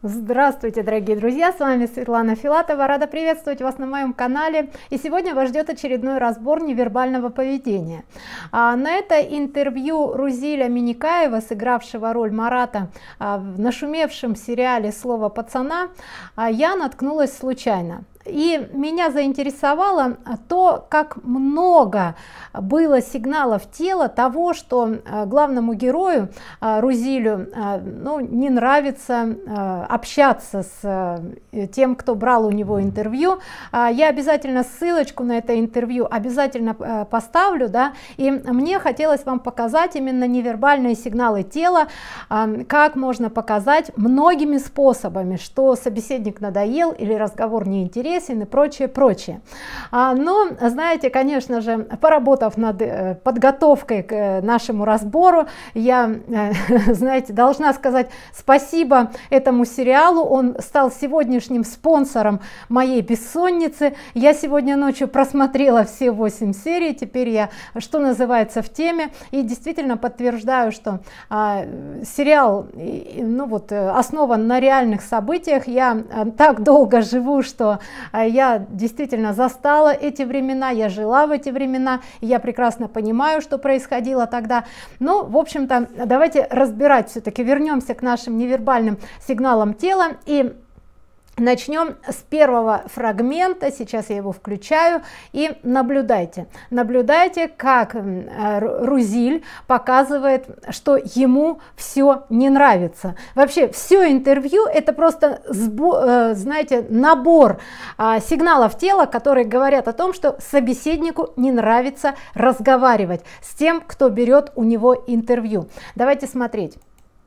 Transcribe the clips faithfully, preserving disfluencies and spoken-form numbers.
Здравствуйте, дорогие друзья, с вами Светлана Филатова, рада приветствовать вас на моем канале. И сегодня вас ждет очередной разбор невербального поведения. А, на это интервью Рузиля Миникаева, сыгравшего роль Марата а, в нашумевшем сериале «Слово пацана», а, я наткнулась случайно. И меня заинтересовало то, как много было сигналов тела того, что главному герою Рузилю ну, не нравится общаться с тем, кто брал у него интервью. Я обязательно ссылочку на это интервью обязательно поставлю, да, и мне хотелось вам показать именно невербальные сигналы тела, как можно показать многими способами, что собеседник надоел или разговор неинтересен и прочее, прочее. А, но, знаете, конечно же, поработав над э, подготовкой к э, нашему разбору, я, э, знаете, должна сказать спасибо этому сериалу. Он стал сегодняшним спонсором моей бессонницы. Я сегодня ночью просмотрела все восемь серий, теперь я, что называется, в теме, и действительно подтверждаю, что э, сериал, ну вот, основан на реальных событиях. Я э, так долго живу, что э, я Я действительно застала эти времена, я жила в эти времена, и я прекрасно понимаю, что происходило тогда. Ну, в общем-то, давайте разбирать все-таки, вернемся к нашим невербальным сигналам тела и начнем с первого фрагмента. Сейчас я его включаю, и наблюдайте наблюдайте как Рузиль показывает, что ему все не нравится. Вообще все интервью это просто, знаете, набор сигналов тела, которые говорят о том, что собеседнику не нравится разговаривать с тем, кто берет у него интервью. Давайте смотреть.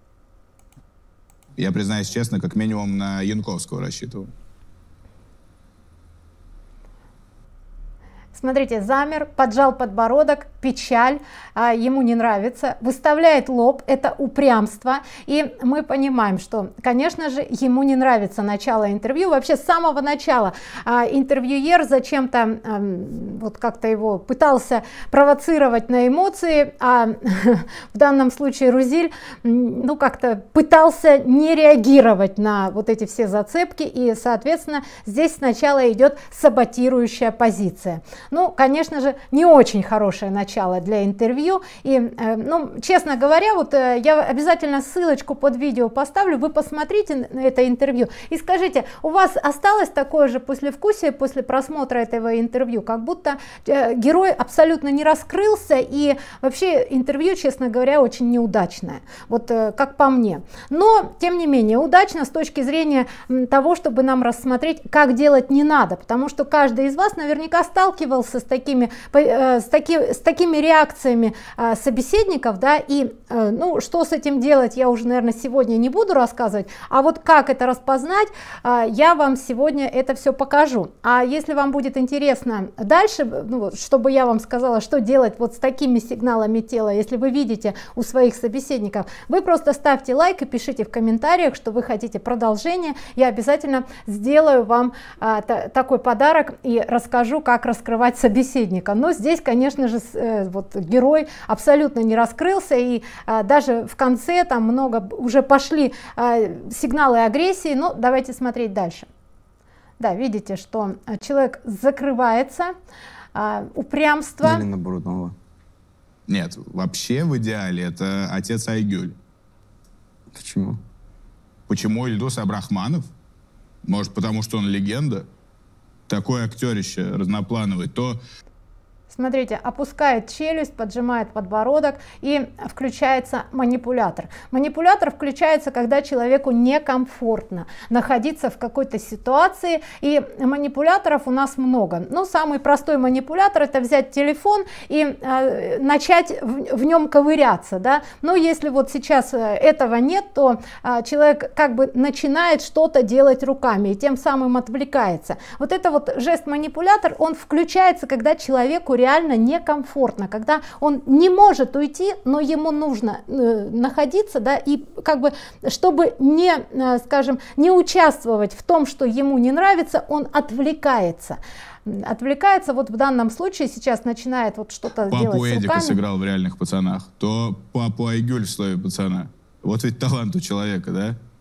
Я, признаюсь честно, как минимум на Янковского рассчитывал. Смотрите, замер, поджал подбородок, печаль, а, ему не нравится, выставляет лоб, это упрямство. И мы понимаем, что, конечно же, ему не нравится начало интервью. Вообще с самого начала а, интервьюер зачем-то а, вот как-то его пытался провоцировать на эмоции, а в данном случае Рузиль ну как-то пытался не реагировать на вот эти все зацепки, и соответственно здесь сначала идет саботирующая позиция. Ну, конечно же, не очень хорошее начало для интервью. И, э, ну, честно говоря, вот э, я обязательно ссылочку под видео поставлю, вы посмотрите на это интервью и скажите, у вас осталось такое же послевкусие после просмотра этого интервью, как будто э, герой абсолютно не раскрылся, и вообще интервью, честно говоря, очень неудачное, вот э, как по мне. Но, тем не менее, удачно с точки зрения того, чтобы нам рассмотреть, как делать не надо, потому что каждый из вас наверняка сталкивался с такими с такими с такими реакциями собеседников, да, и ну что с этим делать, я уже, наверное, сегодня не буду рассказывать, а вот как это распознать, я вам сегодня это все покажу. А если вам будет интересно дальше, ну, чтобы я вам сказала, что делать вот с такими сигналами тела, если вы видите у своих собеседников, вы просто ставьте лайк и пишите в комментариях, что вы хотите продолжение. Я обязательно сделаю вам а, такой подарок и расскажу, как раскрывать собеседника. Но здесь, конечно же, вот герой абсолютно не раскрылся, и а, даже в конце там много уже пошли а, сигналы агрессии. Но давайте смотреть дальше. Да, видите, что человек закрывается, а, упрямство. Или наоборот, нового. Нет, вообще в идеале это отец Айгуль. Почему? Почему Ильдус Абрахманов? Может, потому что он легенда? Такое актерище разноплановый, то... Смотрите, опускает челюсть, поджимает подбородок, и включается манипулятор. Манипулятор включается, когда человеку некомфортно находиться в какой-то ситуации, и манипуляторов у нас много. Ну, самый простой манипулятор — это взять телефон и э, начать в, в нем ковыряться, да. Но если вот сейчас этого нет, то э, человек как бы начинает что-то делать руками и тем самым отвлекается. Вот это вот жест-манипулятор, он включается, когда человеку реально реально некомфортно, когда он не может уйти, но ему нужно э, находиться, да, и как бы, чтобы не, э, скажем, не участвовать в том, что ему не нравится, он отвлекается. Отвлекается, вот в данном случае сейчас начинает вот что-то делать с руками. Папу Эдика сыграл в «Реальных пацанах», то папу Айгуль в «Слове пацана». Вот ведь талант у человека, да?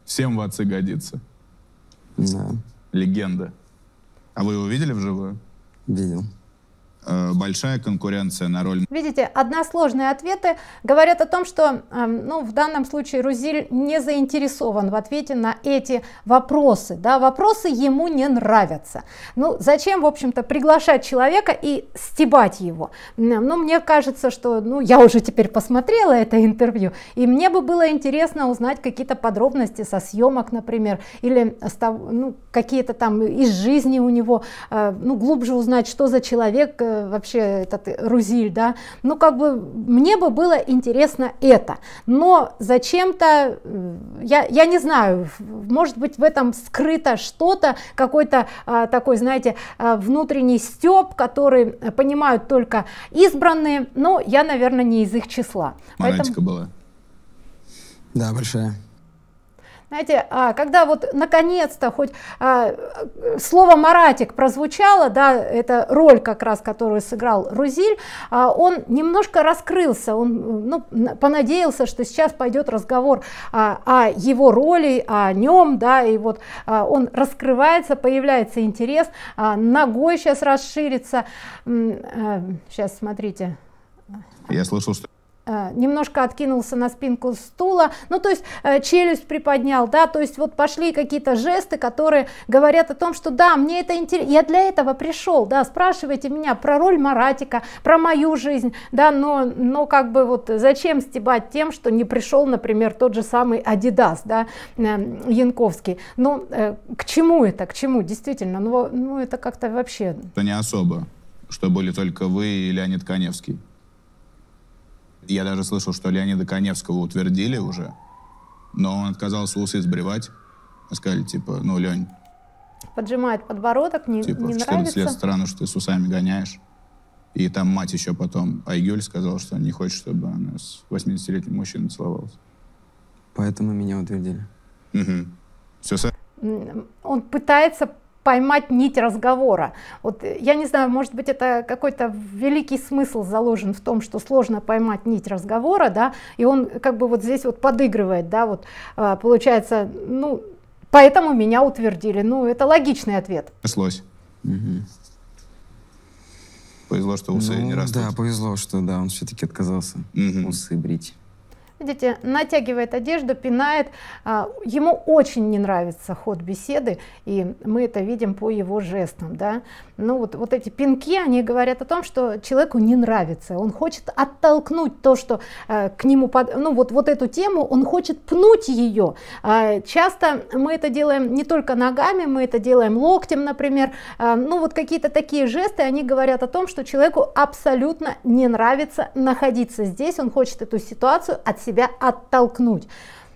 Всем в отцы годится. Да, Легенда. А вы его видели вживую? видел. Э, большая конкуренция на роль. Видите, односложные ответы говорят о том, что э, ну, в данном случае Рузиль не заинтересован в ответе на эти вопросы. Да? Вопросы ему не нравятся. Ну, зачем, в общем-то, приглашать человека и стебать его? Ну, мне кажется, что ну, я уже теперь посмотрела это интервью, и мне бы было интересно узнать какие-то подробности со съемок, например, или ну, какие-то там из жизни у него, э, ну, глубже узнать, что за человек, э, вообще этот Рузиль, да, ну как бы мне бы было интересно это, но зачем-то, я, я не знаю, может быть в этом скрыто что-то, какой-то а, такой, знаете, а, внутренний стёб, который понимают только избранные, но я, наверное, не из их числа. Монатика Поэтому... была. Да, большая. Знаете, когда вот наконец-то хоть а, слово Маратик прозвучало, да, это роль как раз, которую сыграл Рузиль, а, он немножко раскрылся, он ну, понадеялся, что сейчас пойдет разговор а, о его роли, о нем, да, и вот а, он раскрывается, появляется интерес, а, ногой сейчас расширится, а, сейчас смотрите. Я слышал, что Немножко откинулся на спинку стула, ну то есть э, челюсть приподнял, да, то есть вот пошли какие-то жесты, которые говорят о том, что да, мне это интересно, я для этого пришел, да, спрашивайте меня про роль Маратика, про мою жизнь, да, но, но как бы вот зачем стебать тем, что не пришел, например, тот же самый Адидас, да, э, Янковский, ну э, к чему это, к чему, действительно, ну, ну это как-то вообще. Это не особо, что были только вы и Леонид Каневский. Я даже слышал, что Леонида Каневского утвердили уже, но он отказался усы сбривать. Сказали, типа, ну, Лень, поджимает подбородок, не, типа, не в четырнадцать нравится. лет странно, что ты с усами гоняешь. И там мать еще потом, Айгюль, сказала, что не хочет, чтобы она с восьмидесятилетним мужчиной целовалась. Поэтому меня утвердили. Угу. Все со... Он пытается поймать нить разговора. Вот я не знаю, может быть, это какой-то великий смысл заложен в том, что сложно поймать нить разговора, да, и он как бы вот здесь вот подыгрывает, да, вот получается, ну, поэтому меня утвердили. Ну, это логичный ответ. Пришлось. Угу. Повезло, что усы ну, не растут. Да, повезло, что да, он все-таки отказался угу. усы брить. Видите, натягивает одежду, пинает. Ему очень не нравится ход беседы, и мы это видим по его жестам, да. Ну вот, вот эти пинки, они говорят о том, что человеку не нравится, он хочет оттолкнуть то, что э, к нему, под, ну вот, вот эту тему, он хочет пнуть ее. Э, часто мы это делаем не только ногами, мы это делаем локтем, например. Э, ну вот какие-то такие жесты, они говорят о том, что человеку абсолютно не нравится находиться здесь, он хочет эту ситуацию от себя оттолкнуть.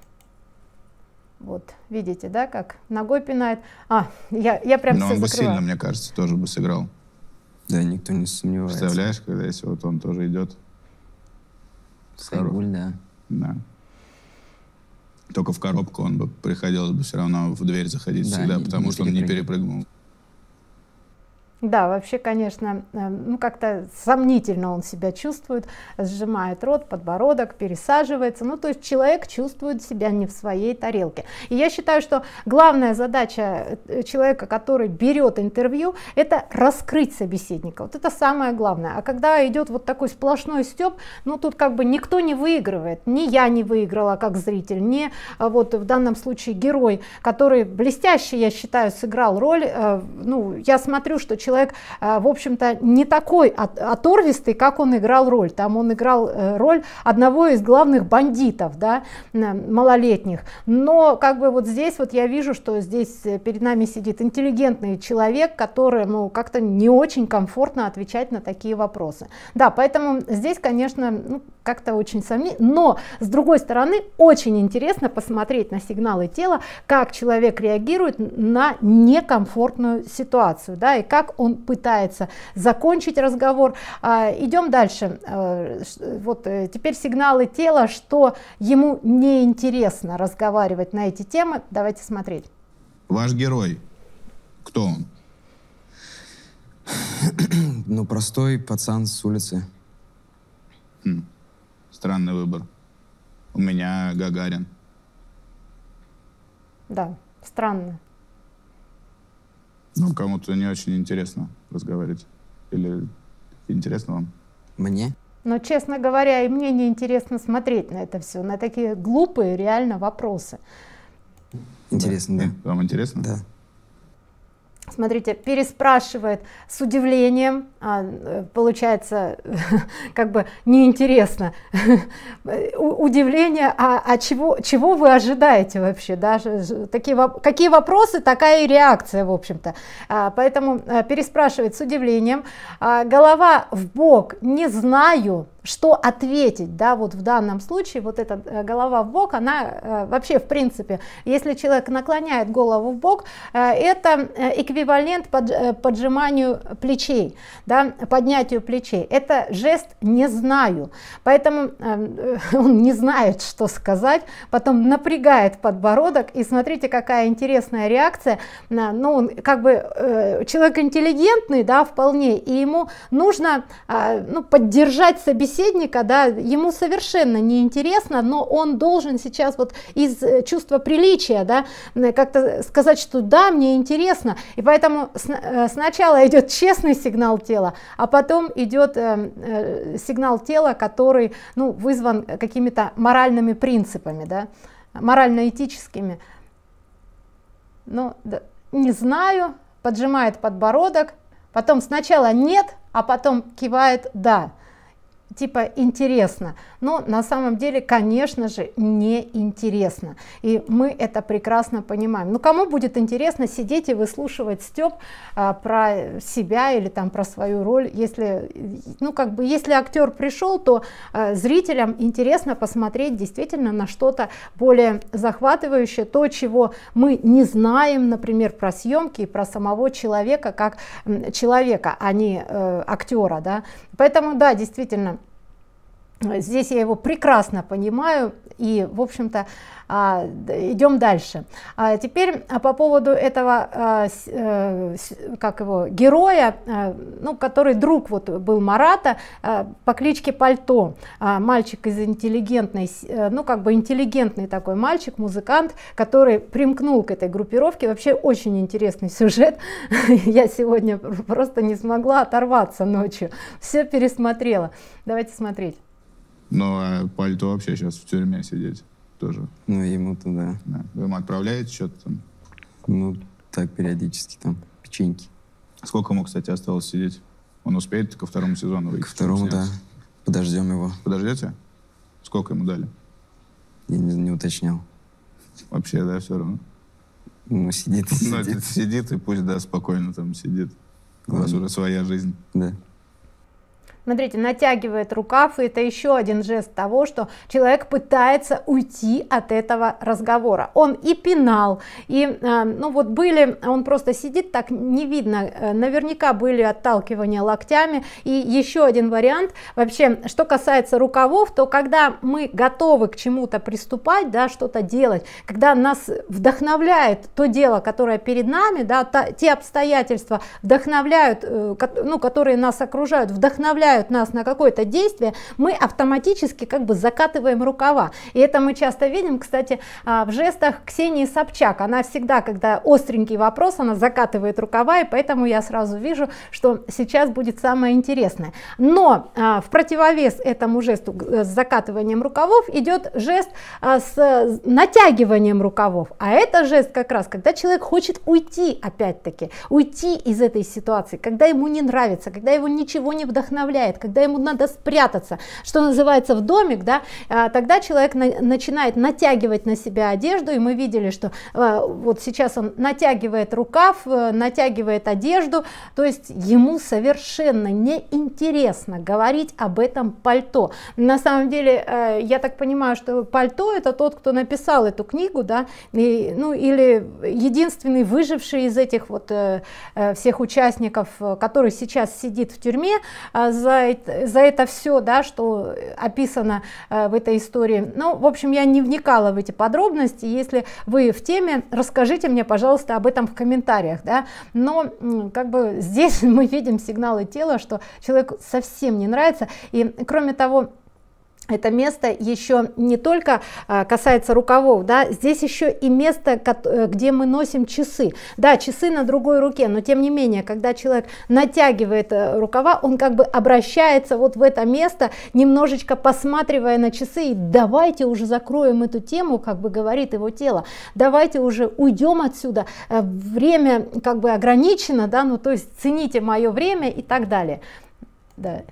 Вот, видите, да, как ногой пинает. А, я, я прям Но все он бы закрываю. сильно, мне кажется, тоже бы сыграл. Да, никто не сомневается. Представляешь, когда если вот он тоже идет. С Айгуль, да. Да. Только в коробку он бы приходилось бы все равно в дверь заходить да, всегда, не, потому не что он не перепрыгнул. Да, вообще, конечно, ну как-то сомнительно он себя чувствует, сжимает рот, подбородок, пересаживается. Ну, то есть человек чувствует себя не в своей тарелке. И я считаю, что главная задача человека, который берет интервью, это раскрыть собеседника. Вот это самое главное. А когда идет вот такой сплошной стёб, ну тут как бы никто не выигрывает. Ни я не выиграла как зритель, ни вот в данном случае герой, который блестяще, я считаю, сыграл роль. Ну, я смотрю, что человек человек, в общем-то, не такой оторвистый, как он играл роль. Там он играл роль одного из главных бандитов, да, малолетних. Но как бы вот здесь вот я вижу, что здесь перед нами сидит интеллигентный человек, которому как-то не очень комфортно отвечать на такие вопросы. Да, поэтому здесь, конечно, ну, как-то очень сомнительно. Но, с другой стороны, очень интересно посмотреть на сигналы тела, как человек реагирует на некомфортную ситуацию, да, и как он пытается закончить разговор. А, идем дальше. А, вот теперь сигналы тела, что ему неинтересно разговаривать на эти темы. Давайте смотреть. Ваш герой, кто он? Ну, простой пацан с улицы. Хм. Странный выбор. У меня Гагарин. Да, странно. Ну, кому-то не очень интересно разговаривать. Или интересно вам? Мне? Но, честно говоря, и мне не интересно смотреть на это все, на такие глупые реально вопросы. Интересно, да. да. Вам интересно? Да. Смотрите, переспрашивает с удивлением, а, получается, как бы неинтересно. Удивление, а, а чего, чего вы ожидаете вообще? Даже такие, какие вопросы, такая и реакция, в общем-то. А, поэтому а, переспрашивает с удивлением. А, голова в бок, не знаю, что ответить, да, вот в данном случае, вот эта голова в бок, она э, вообще, в принципе, если человек наклоняет голову в бок, э, это эквивалент под, э, поджиманию плечей, да, поднятию плечей. Это жест «не знаю», поэтому э, он не знает, что сказать, потом напрягает подбородок, и смотрите, какая интересная реакция. Ну, он как бы э, человек интеллигентный, да, вполне, и ему нужно э, ну, поддержать собеседника, собеседника, да, ему совершенно неинтересно, но он должен сейчас вот из чувства приличия, да, как-то сказать, что да, мне интересно, и поэтому сначала идет честный сигнал тела, а потом идет э, э, сигнал тела, который, ну, вызван какими-то моральными принципами, да, морально-этическими. Ну, да, не знаю, поджимает подбородок, потом сначала нет, а потом кивает да. Типа интересно, но на самом деле, конечно же, не интересно, и мы это прекрасно понимаем. Ну, кому будет интересно сидеть и выслушивать Стёб а, про себя или там про свою роль? Если, ну, как бы, если актер пришел, то а, зрителям интересно посмотреть действительно на что-то более захватывающее, то, чего мы не знаем, например, про съемки и про самого человека как человека, а не э, актера, да. Поэтому, да, действительно, здесь я его прекрасно понимаю, и, в общем-то, идем дальше. А теперь по поводу этого, как его, героя, ну, который друг вот был Марата, по кличке Пальто, мальчик из интеллигентной, ну, как бы интеллигентный такой мальчик, музыкант, который примкнул к этой группировке. Вообще очень интересный сюжет. Я сегодня просто не смогла оторваться ночью, все пересмотрела. Давайте смотреть. Ну, а Пальто вообще сейчас в тюрьме сидеть тоже. Ну, ему-то да. Да. Вы ему отправляете что-то там? Ну, так, периодически там, печеньки. Сколько ему, кстати, осталось сидеть? Он успеет ко второму сезону выйти? Ко второму, да. Подождем его. Подождете? Сколько ему дали? Я не, не уточнял. Вообще, да, все равно? Ну, сидит и ну, сидит. Сидит, и пусть, да, спокойно там сидит. У вас уже своя жизнь. Да. Смотрите, натягивает рукав, и это еще один жест того, что человек пытается уйти от этого разговора. Он и пинал, и, ну вот были, он просто сидит, так не видно, наверняка были отталкивания локтями. И еще один вариант, вообще, что касается рукавов, то когда мы готовы к чему-то приступать, да, что-то делать, когда нас вдохновляет то дело, которое перед нами, да, та, те обстоятельства вдохновляют, ну, которые нас окружают, вдохновляют нас на какое-то действие, мы автоматически как бы закатываем рукава. И это мы часто видим, кстати, в жестах Ксении Собчак. Она всегда, когда остренький вопрос, она закатывает рукава, и поэтому я сразу вижу, что сейчас будет самое интересное. Но в противовес этому жесту с закатыванием рукавов идет жест с натягиванием рукавов. А это жест как раз, когда человек хочет уйти, опять-таки, уйти из этой ситуации, когда ему не нравится, когда его ничего не вдохновляет, когда ему надо спрятаться, что называется, в домик, да, тогда человек на, начинает натягивать на себя одежду, и мы видели, что а, вот сейчас он натягивает рукав, натягивает одежду, то есть ему совершенно неинтересно говорить об этом Пальто. На самом деле, я так понимаю, что Пальто — это тот, кто написал эту книгу, да, и, ну, или единственный выживший из этих вот всех участников, который сейчас сидит в тюрьме за За это, за это все, да, что описано э, в этой истории. Ну, в общем, я не вникала в эти подробности. Если вы в теме, расскажите мне, пожалуйста, об этом в комментариях, да. Но как бы здесь мы видим сигналы тела, что человеку совсем не нравится. И кроме того, это место еще не только а, касается рукавов, да, здесь еще и место, где мы носим часы. Да, часы на другой руке, но тем не менее, когда человек натягивает рукава, он как бы обращается вот в это место, немножечко посматривая на часы, и давайте уже закроем эту тему, как бы говорит его тело, давайте уже уйдем отсюда, время как бы ограничено, да, ну то есть цените мое время и так далее. Да.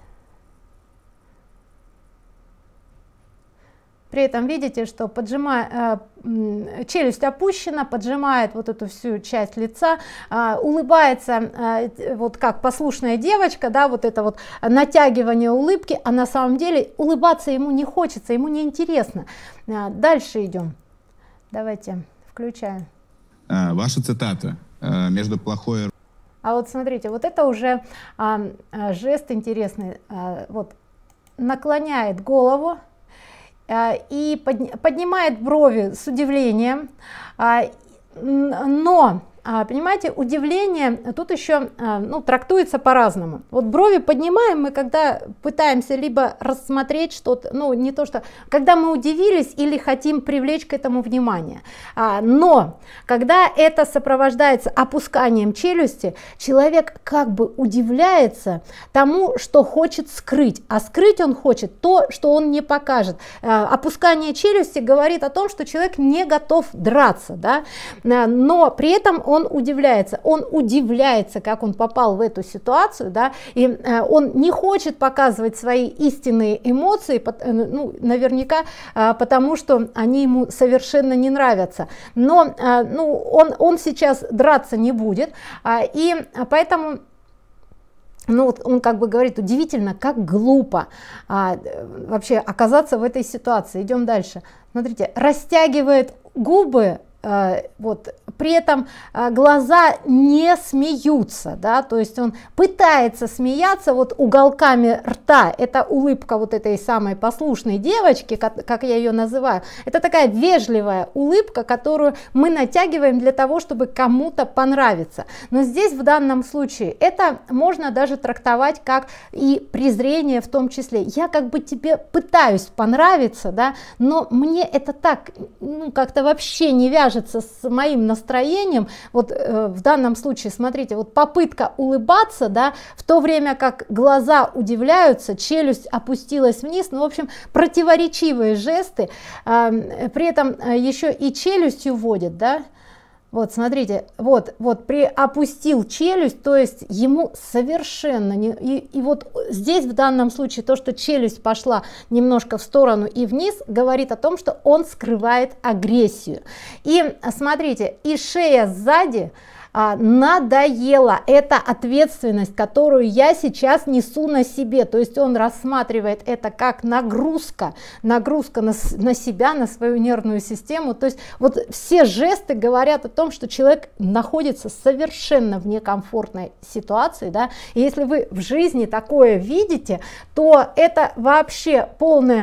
При этом видите, что поджимая, э, челюсть опущена, поджимает вот эту всю часть лица, э, улыбается э, вот как послушная девочка, да, вот это вот натягивание улыбки, а на самом деле улыбаться ему не хочется, ему не интересно. Э, дальше идем. Давайте включаем. А, ваша цитата. А, между плохой... А вот смотрите, вот это уже а, а, жест интересный. А, вот наклоняет голову и поднимает брови с удивлением, но понимаете, удивление тут еще ну, трактуется по-разному. Вот брови поднимаем мы, когда пытаемся либо рассмотреть что-то, ну не то что, когда мы удивились или хотим привлечь к этому внимание. Но когда это сопровождается опусканием челюсти, человек как бы удивляется тому, что хочет скрыть, а скрыть он хочет то, что он не покажет. Опускание челюсти говорит о том, что человек не готов драться, да? Но при этом он удивляется, он удивляется, как он попал в эту ситуацию, да, и э, он не хочет показывать свои истинные эмоции, э, ну, наверняка, э, потому что они ему совершенно не нравятся, но э, ну, он, он сейчас драться не будет, э, и поэтому... Ну, вот он как бы говорит, удивительно, как глупо а, вообще оказаться в этой ситуации. Идем дальше. Смотрите, растягивает губы, а, вот, при этом а, глаза не смеются, да, то есть он пытается смеяться вот уголками рта. Это улыбка вот этой самой послушной девочки, как, как я ее называю. Это такая вежливая улыбка, которую мы натягиваем для того, чтобы кому-то понравиться. Но здесь в данном случае это можно даже трактовать как и презрение в том числе. Я как бы тебе пытаюсь понравиться, да, но мне это так, ну, как-то вообще не вяжется с моим настроением. Вот э, в данном случае, смотрите, вот попытка улыбаться, да, в то время как глаза удивляются, челюсть опустилась вниз, ну, в общем, противоречивые жесты, э, при этом э, еще и челюстью водит, да. Вот, смотрите, вот, вот при опустил челюсть, то есть ему совершенно не, и, и вот здесь в данном случае то, что челюсть пошла немножко в сторону и вниз, говорит о том, что он скрывает агрессию. И смотрите, и шея сзади а, надоела, это ответственность, которую я сейчас несу на себе, то есть он рассматривает это как нагрузка, нагрузка на, на себя, на свою нервную систему, то есть вот все жесты говорят о том, что человек находится совершенно в некомфортной ситуации, да, и если вы в жизни такое видите, то это вообще полное,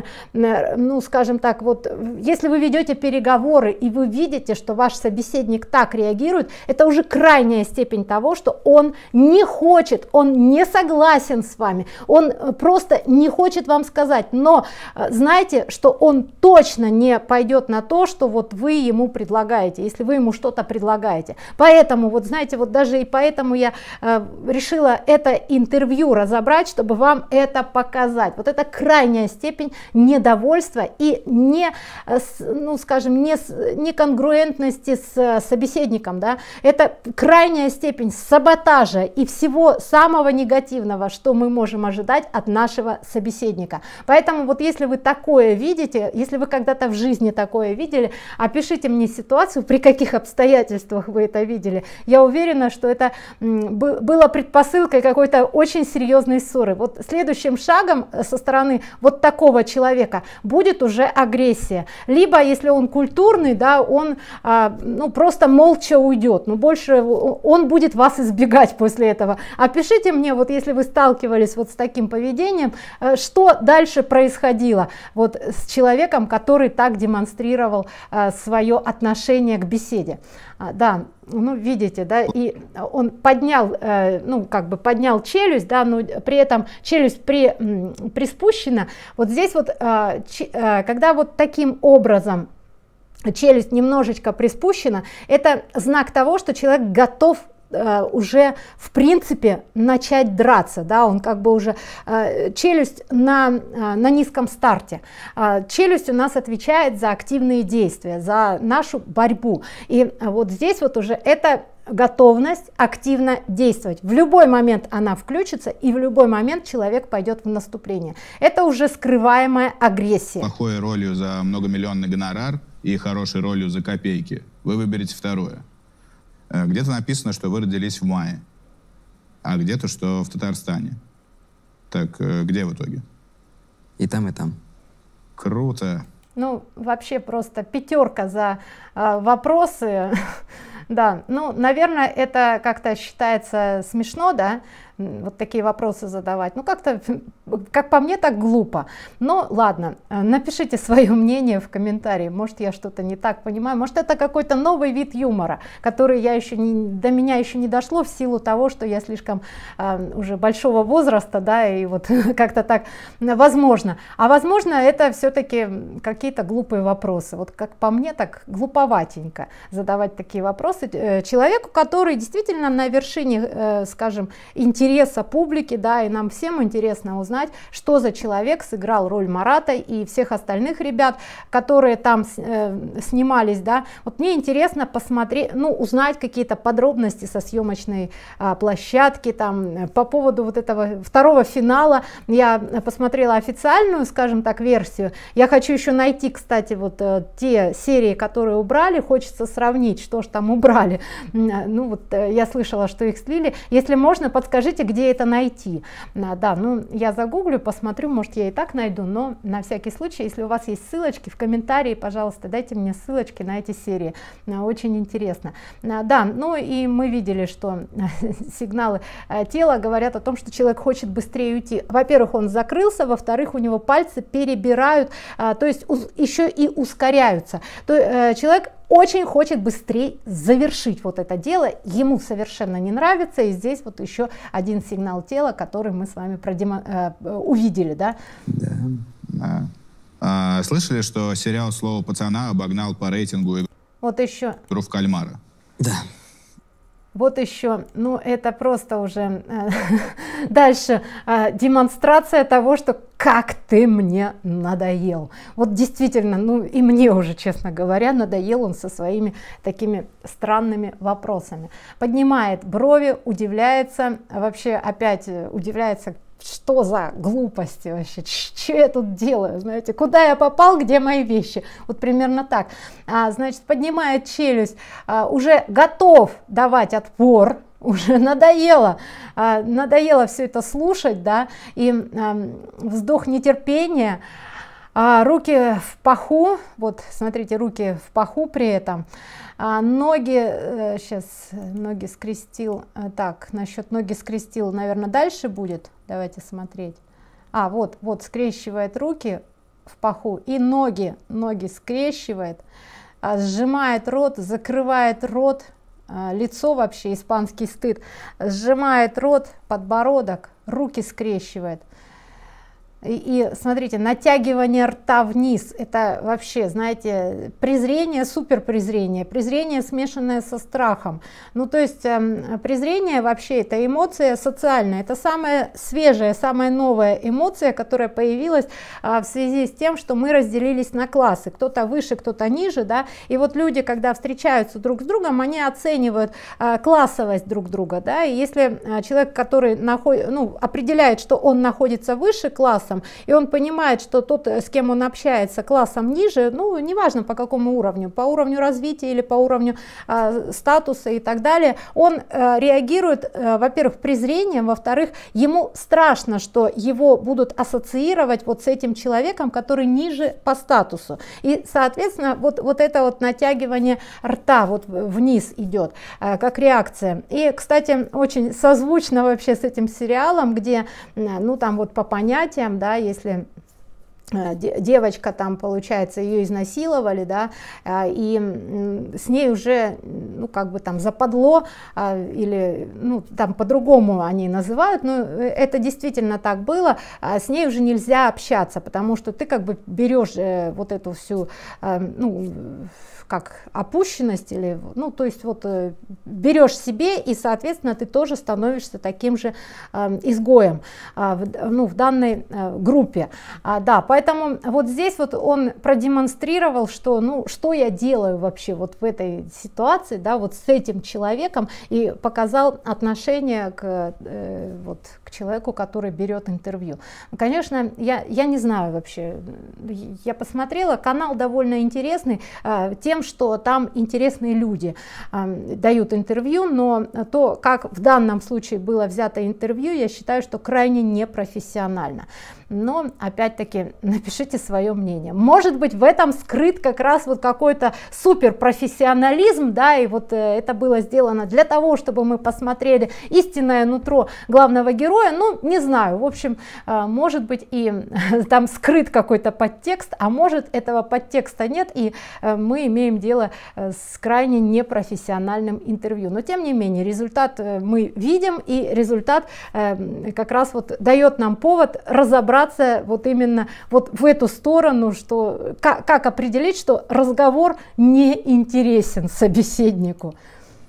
ну скажем так, вот если вы ведете переговоры и вы видите, что ваш собеседник так реагирует, это уже крайняя степень того, что он не хочет, он не согласен с вами, он просто не хочет вам сказать, но знаете, что он точно не пойдет на то, что вот вы ему предлагаете, если вы ему что-то предлагаете. Поэтому, вот знаете, вот даже и поэтому я э, решила это интервью разобрать, чтобы вам это показать. Вот это крайняя степень недовольства и не, ну скажем, не, неконгруентности с собеседником, да, это крайняя степень саботажа и всего самого негативного, что мы можем ожидать от нашего собеседника. Поэтому вот если вы такое видите, если вы когда-то в жизни такое видели, опишите мне ситуацию, при каких обстоятельствах вы это видели. Я уверена, что это было предпосылкой какой-то очень серьезной ссоры. Вот следующим шагом со стороны вот такого человека будет уже агрессия. Либо, если он культурный, да, он а, ну, просто молча уйдет, но больше уже он будет вас избегать после этого. Опишите мне, вот если вы сталкивались вот с таким поведением, что дальше происходило вот с человеком, который так демонстрировал а, свое отношение к беседе. А, да, ну видите, да, и он поднял, э, ну как бы поднял челюсть, да, но при этом челюсть при, приспущена. Вот здесь вот, э, ч, э, когда вот таким образом челюсть немножечко приспущена, это знак того, что человек готов уже в принципе начать драться, да, он как бы уже э, челюсть на, на низком старте. Э, челюсть у нас отвечает за активные действия, за нашу борьбу, и вот здесь вот уже это готовность активно действовать. В любой момент она включится, и в любой момент человек пойдет в наступление. Это уже скрываемая агрессия. Плохой ролью за многомиллионный гонорар и хорошей ролью за копейки. Вы выберете второе. Где-то написано, что вы родились в мае, а где-то, что в Татарстане. Так, где в итоге? И там, и там. Круто. Ну, вообще просто пятерка за э, вопросы. Да, ну, наверное, это как-то считается смешно, да, вот такие вопросы задавать. Ну, как-то, как по мне, так глупо. Но ладно, напишите свое мнение в комментарии. Может, я что-то не так понимаю. Может, это какой-то новый вид юмора, который я еще не, до меня еще не дошло в силу того, что я слишком э, уже большого возраста, да, и вот как-то так возможно. А возможно, это все-таки какие-то глупые вопросы. Вот как по мне, так глуповатенько задавать такие вопросы человеку, который действительно на вершине, э, скажем, интереса интереса публики, да, и нам всем интересно узнать, что за человек сыграл роль Марата и всех остальных ребят, которые там э, снимались, да. Вот мне интересно посмотреть, ну, узнать какие-то подробности со съемочной а, площадки, там, по поводу вот этого второго финала. Я посмотрела официальную, скажем так, версию. Я хочу еще найти, кстати, вот э, те серии, которые убрали, хочется сравнить, что же там убрали. Ну, вот э, я слышала, что их слили. Если можно, подскажите, где это найти. Да, ну я загуглю, посмотрю, может я и так найду, но на всякий случай, если у вас есть ссылочки в комментарии, пожалуйста, дайте мне ссылочки на эти серии, очень интересно. Да, ну и мы видели, что сигналы тела говорят о том, что человек хочет быстрее уйти. Во-первых, он закрылся, во-вторых, у него пальцы перебирают, то есть еще и ускоряются. То, человек очень хочет быстрее завершить вот это дело, ему совершенно не нравится, и здесь вот еще один сигнал тела, который мы с вами продемо... э, увидели, да? Да. да. А, слышали, что сериал «Слово пацана» обогнал по рейтингу игру вот еще... в кальмара? Да. Вот еще, ну это просто уже э, дальше э, демонстрация того, что как ты мне надоел. Вот действительно, ну и мне уже, честно говоря, надоел он со своими такими странными вопросами. Поднимает брови, удивляется, вообще опять удивляется, что за глупости вообще, что я тут делаю, знаете, куда я попал, где мои вещи, вот примерно так. А, значит, поднимает челюсть, а, уже готов давать отпор, уже надоело, а, надоело все это слушать, да, и а, вздох нетерпения, а, руки в паху, вот смотрите, руки в паху при этом. А ноги, сейчас ноги скрестил, так, насчет ноги скрестил, наверное, дальше будет, давайте смотреть. А, вот, вот, скрещивает руки в паху и ноги, ноги скрещивает, сжимает рот, закрывает рот, лицо вообще, испанский стыд, сжимает рот, подбородок, руки скрещивает. И, и смотрите, натягивание рта вниз, это вообще, знаете, презрение, супер презрение, презрение, смешанное со страхом. Ну, то есть э, презрение вообще это эмоция социальная, это самая свежая, самая новая эмоция, которая появилась э, в связи с тем, что мы разделились на классы, кто-то выше, кто-то ниже, да, и вот люди, когда встречаются друг с другом, они оценивают э, классовость друг друга, да, и если э, человек, который находит, ну, определяет, что он находится выше класса, классом, и он понимает, что тот, с кем он общается, классом ниже, ну, неважно по какому уровню, по уровню развития или по уровню э, статуса и так далее, он э, реагирует, э, во-первых, презрением, во-вторых, ему страшно, что его будут ассоциировать вот с этим человеком, который ниже по статусу. И, соответственно, вот, вот это вот натягивание рта вот вниз идет, э, как реакция. И, кстати, очень созвучно вообще с этим сериалом, где, ну, там вот по понятиям, да, если девочка там, получается, ее изнасиловали, да, и с ней уже, ну, как бы там западло, или, ну, там по-другому они называют, но это действительно так было, с ней уже нельзя общаться, потому что ты как бы берешь вот эту всю, ну, как опущенность, или, ну, то есть вот берешь себе, и, соответственно, ты тоже становишься таким же э, изгоем, э, в, ну, в данной э, группе. А, да, поэтому вот здесь вот он продемонстрировал, что, ну, что я делаю вообще вот в этой ситуации, да, вот с этим человеком, и показал отношение к, э, вот, к человеку, который берет интервью. Конечно, я, я не знаю вообще, я посмотрела, канал довольно интересный, э, тем, что там интересные люди э, дают интервью, но то, как в данном случае было взято интервью, я считаю, что крайне непрофессионально. Но опять-таки напишите свое мнение. Может быть, в этом скрыт как раз вот какой-то суперпрофессионализм, да, и вот э, это было сделано для того, чтобы мы посмотрели истинное нутро главного героя. Ну, не знаю, в общем, э, может быть, и э, там скрыт какой-то подтекст, а может, этого подтекста нет, и э, мы имеем дело э, с крайне непрофессиональным интервью. Но тем не менее, результат э, мы видим, и результат э, как раз вот дает нам повод разобраться вот именно вот в эту сторону, что как, как определить, что разговор не интересен собеседнику.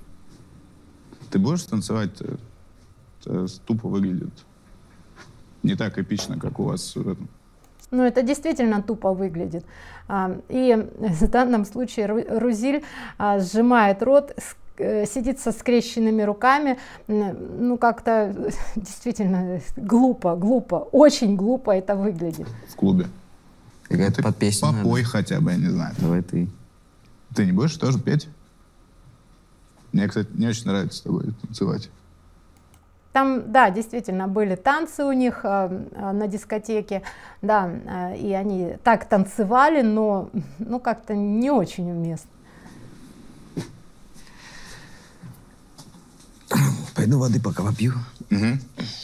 Ты будешь танцевать? Это тупо выглядит. Не так эпично, как у вас в этом. Ну, это действительно тупо выглядит. И в данном случае Рузиль сжимает рот, сидит со скрещенными руками, ну, как-то действительно глупо, глупо, очень глупо это выглядит. В клубе. Какая-то под песню попой надо. Хотя бы, я не знаю. Давай ты. Ты не будешь тоже петь? Мне, кстати, не очень нравится с тобой танцевать. Там, да, действительно, были танцы у них э, на дискотеке, да, э, и они так танцевали, но, ну, как-то не очень уместно. Пойду воды пока попью. Угу.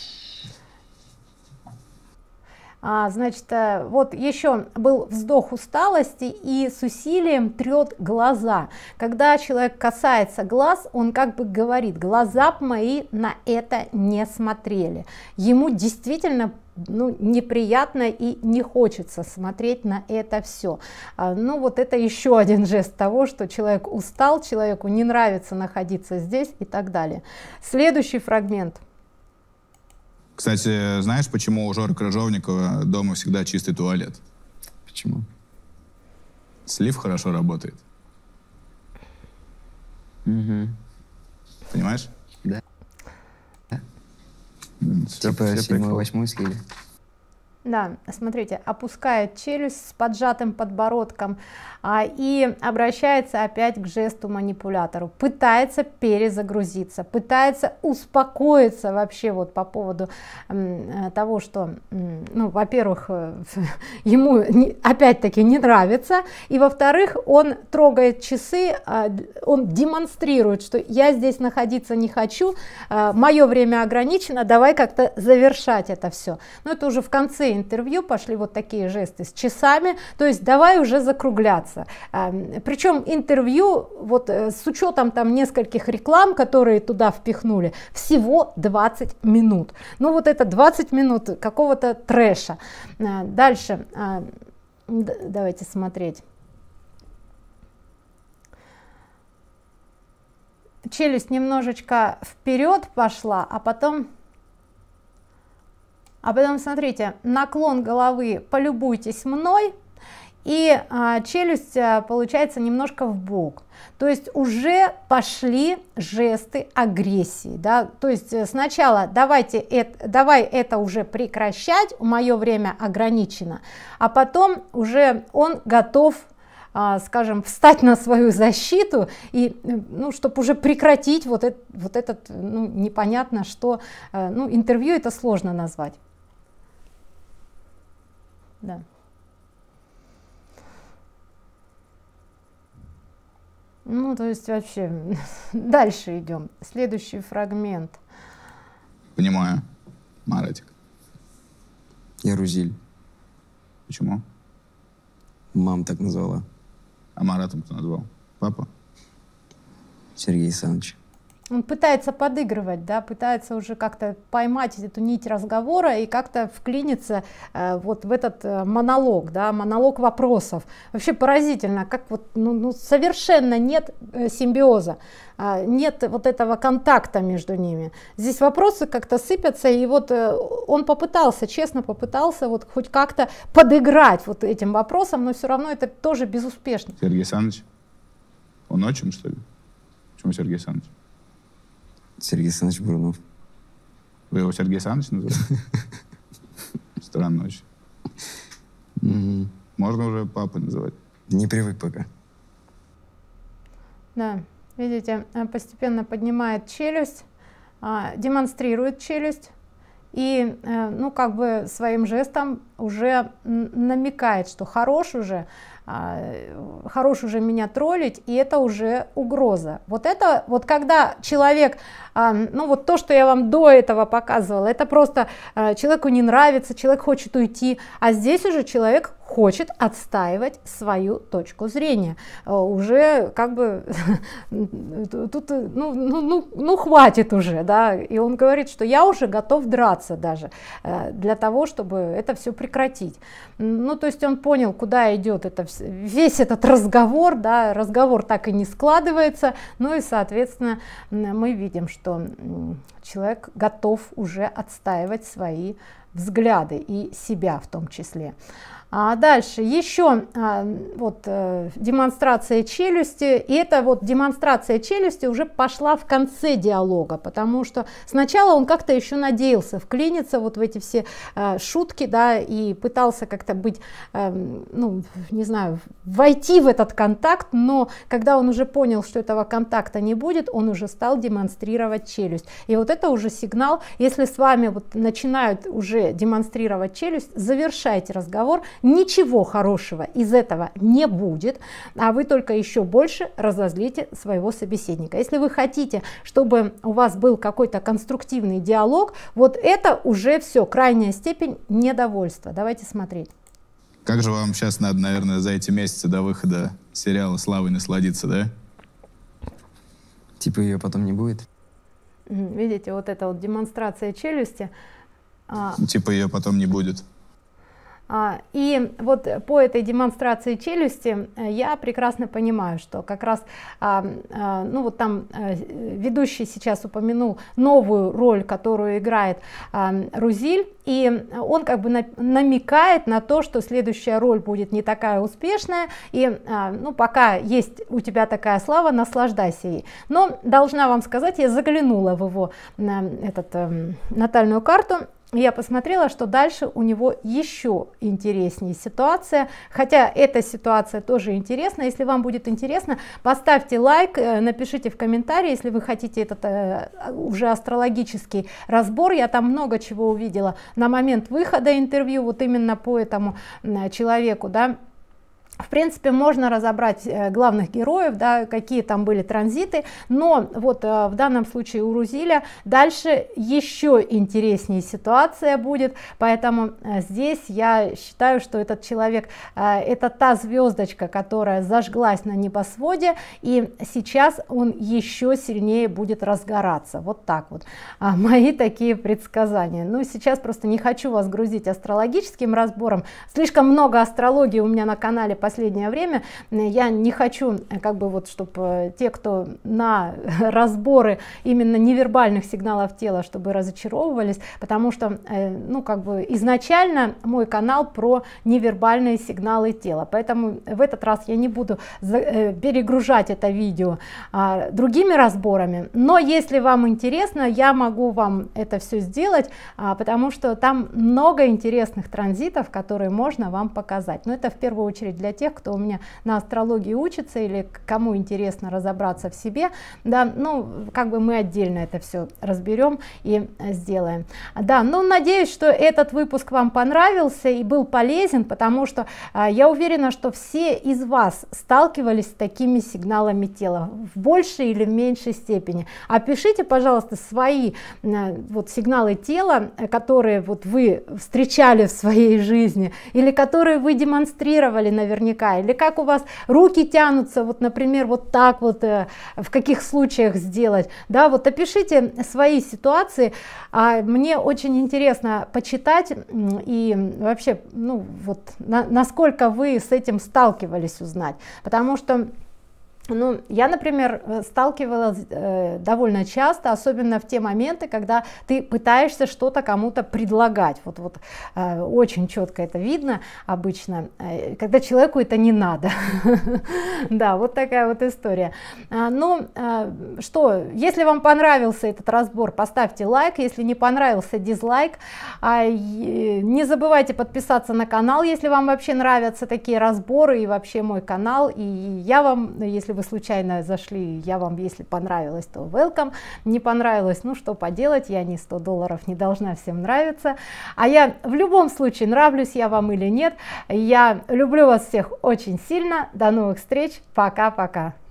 А, значит, вот еще был вздох усталости, и с усилием трет глаза. Когда человек касается глаз, он как бы говорит: глаза мои на это не смотрели. Ему действительно, ну, неприятно и не хочется смотреть на это все. А, ну, вот это еще один жест того, что человек устал, человеку не нравится находиться здесь и так далее. Следующий фрагмент. Кстати, знаешь, почему у Жоры Крыжовникова дома всегда чистый туалет? Почему? Слив хорошо работает. Угу. Понимаешь? Да. Все, Типа все седьмой, восьмой слили. Да, смотрите, опускает челюсть с поджатым подбородком а, и обращается опять к жесту манипулятору, пытается перезагрузиться, пытается успокоиться вообще вот по поводу м, того, что, м, ну, во-первых, ему опять-таки не нравится, и во-вторых, он трогает часы, а, он демонстрирует, что я здесь находиться не хочу, а, мое время ограничено, давай как-то завершать это все. Но это уже в конце интервью пошли вот такие жесты с часами, то есть давай уже закругляться. Причем интервью вот с учетом там нескольких реклам, которые туда впихнули, всего двадцать минут. Ну вот это двадцать минут какого-то трэша. Дальше давайте смотреть. Челюсть немножечко вперед пошла, а потом А потом, смотрите, наклон головы, полюбуйтесь мной, и а, челюсть а, получается немножко в бок. То есть уже пошли жесты агрессии, да, то есть сначала давайте это, давай это уже прекращать, мое время ограничено, а потом уже он готов, а, скажем, встать на свою защиту и, ну, чтобы уже прекратить вот, это, вот этот, ну, непонятно что, ну, интервью это сложно назвать. Да. Ну, то есть вообще дальше идем. Следующий фрагмент. Понимаю, Маратик. Я Рузиль. Почему? Мама так назвала. А Маратом кто назвал? Папа? Сергей Александрович. Он пытается подыгрывать, да, пытается уже как-то поймать эту нить разговора и как-то вклиниться э, вот в этот э, монолог, да, монолог вопросов. Вообще поразительно, как вот, ну, ну, совершенно нет э, симбиоза, э, нет вот этого контакта между ними. Здесь вопросы как-то сыпятся, и вот э, он попытался, честно попытался вот хоть как-то подыграть вот этим вопросам, но все равно это тоже безуспешно. Сергей Александрович? Он отчим, что ли? Почему Сергей Александрович? Сергей Александрович Бурунов. Вы его Сергей Александрович называете? Странно очень. Можно уже папой называть. Не привык пока. Да, видите, постепенно поднимает челюсть, демонстрирует челюсть и, ну, как бы своим жестом уже намекает, что хорош уже, хорош уже меня троллить, и это уже угроза. Вот это, вот когда человек, ну вот то, что я вам до этого показывала, это просто человеку не нравится, человек хочет уйти, а здесь уже человек хочет отстаивать свою точку зрения. Уже как бы тут, ну, ну, ну, ну хватит уже, да, и он говорит, что я уже готов драться даже для того, чтобы это все прекратить. Ну, то есть он понял, куда идет это, весь этот разговор, да, разговор так и не складывается, ну и, соответственно, мы видим, что человек готов уже отстаивать свои взгляды и себя в том числе. А дальше еще а, вот э, демонстрация челюсти, и эта вот демонстрация челюсти уже пошла в конце диалога, потому что сначала он как-то еще надеялся вклиниться вот в эти все э, шутки, да, и пытался как-то быть, э, ну, не знаю, войти в этот контакт, но когда он уже понял, что этого контакта не будет, он уже стал демонстрировать челюсть. И вот это уже сигнал, если с вами вот начинают уже демонстрировать челюсть, завершайте разговор. Ничего хорошего из этого не будет, а вы только еще больше разозлите своего собеседника. Если вы хотите, чтобы у вас был какой-то конструктивный диалог, вот это уже все, крайняя степень недовольства. Давайте смотреть. Как же вам сейчас надо, наверное, за эти месяцы до выхода сериала «Славой» насладиться, да? Типа ее потом не будет? Видите, вот эта вот демонстрация челюсти. Типа ее потом не будет. И вот по этой демонстрации челюсти я прекрасно понимаю, что как раз, ну вот там ведущий сейчас упомянул новую роль, которую играет Рузиль, и он как бы намекает на то, что следующая роль будет не такая успешная, и ну пока есть у тебя такая слава, наслаждайся ей. Но должна вам сказать, я заглянула в его этот, натальную карту, я посмотрела, что дальше у него еще интереснее ситуация, хотя эта ситуация тоже интересна. Если вам будет интересно, поставьте лайк, напишите в комментарии, если вы хотите этот уже астрологический разбор. Я там много чего увидела на момент выхода интервью, вот именно по этому человеку, да. В принципе, можно разобрать главных героев, да, какие там были транзиты, но вот в данном случае у Рузиля дальше еще интереснее ситуация будет, поэтому здесь я считаю, что этот человек, это та звездочка, которая зажглась на небосводе, и сейчас он еще сильнее будет разгораться. Вот так вот мои такие предсказания. Ну, сейчас просто не хочу вас грузить астрологическим разбором, слишком много астрологии у меня на канале последнее время я не хочу, как бы вот, чтобы те, кто на разборы именно невербальных сигналов тела, чтобы разочаровывались, потому что, ну, как бы изначально мой канал про невербальные сигналы тела, поэтому в этот раз я не буду перегружать это видео а, другими разборами, но если вам интересно, я могу вам это все сделать, а, потому что там много интересных транзитов, которые можно вам показать. Но это в первую очередь для тех, кто у меня на астрологии учится или кому интересно разобраться в себе, да, ну, как бы мы отдельно это все разберем и сделаем. Да, ну, надеюсь, что этот выпуск вам понравился и был полезен, потому что а, я уверена, что все из вас сталкивались с такими сигналами тела в большей или в меньшей степени. Опишите, пожалуйста, свои а, вот сигналы тела, которые вот вы встречали в своей жизни, или которые вы демонстрировали наверняка, или как у вас руки тянутся, вот, например, вот так вот, э, в каких случаях сделать, да, вот опишите свои ситуации, а мне очень интересно почитать и вообще, ну, вот, на, насколько вы с этим сталкивались, узнать, потому что, ну, я, например, сталкивалась э, довольно часто, особенно в те моменты, когда ты пытаешься что-то кому-то предлагать. Вот, вот э, очень четко это видно обычно, э, когда человеку это не надо. Да, вот такая вот история. Ну, что, если вам понравился этот разбор, поставьте лайк, если не понравился, дизлайк. Не забывайте подписаться на канал, если вам вообще нравятся такие разборы и вообще мой канал. И я вам, если вы случайно зашли, я вам, если понравилось, то welcome, не понравилось, ну что поделать, я не сто долларов не должна всем нравиться, а я в любом случае, нравлюсь я вам или нет, я люблю вас всех очень сильно, до новых встреч, пока-пока.